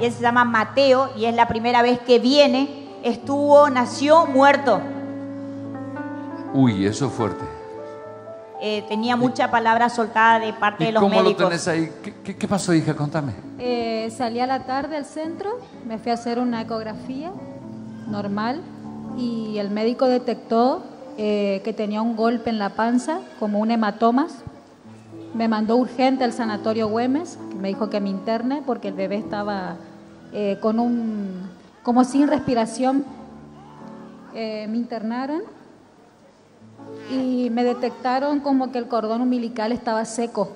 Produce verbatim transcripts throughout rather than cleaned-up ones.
y él se llama Mateo y es la primera vez que viene. Estuvo, nació muerto. Uy, eso es fuerte. Eh, tenía mucha palabra soltada de parte de los médicos. ¿Y cómo lo tenés ahí? ¿Qué, qué, qué pasó, hija? Contame. Eh, salí a la tarde al centro, me fui a hacer una ecografía normal y el médico detectó eh, que tenía un golpe en la panza, como un hematomas. Me mandó urgente al sanatorio Güemes, me dijo que me interne porque el bebé estaba eh, con un, como sin respiración. Eh, me internaron y me detectaron como que el cordón umbilical estaba seco.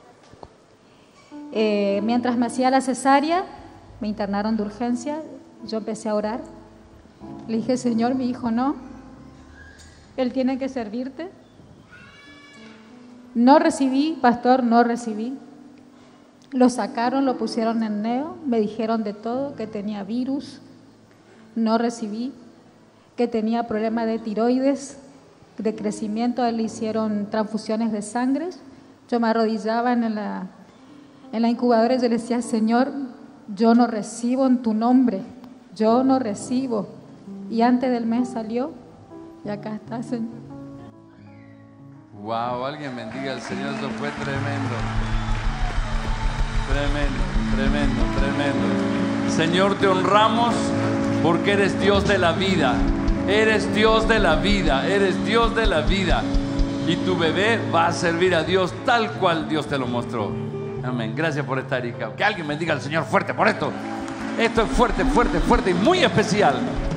Eh, mientras me hacía la cesárea, me internaron de urgencia, yo empecé a orar. Le dije, Señor, mi hijo no, él tiene que servirte. No recibí, pastor, no recibí. Lo sacaron, lo pusieron en neo, me dijeron de todo, que tenía virus, no recibí, que tenía problemas de tiroides, de crecimiento, a él le hicieron transfusiones de sangre. Yo me arrodillaba en la, en la incubadora y yo le decía, Señor, yo no recibo en tu nombre, yo no recibo. Y antes del mes salió y acá está, Señor. Wow, alguien bendiga al Señor, eso fue tremendo. Tremendo, tremendo, tremendo. Señor, te honramos porque eres Dios de la vida. Eres Dios de la vida, eres Dios de la vida. Y tu bebé va a servir a Dios tal cual Dios te lo mostró. Amén. Gracias por estar, hija. Que alguien bendiga al Señor fuerte por esto. Esto es fuerte, fuerte, fuerte y muy especial.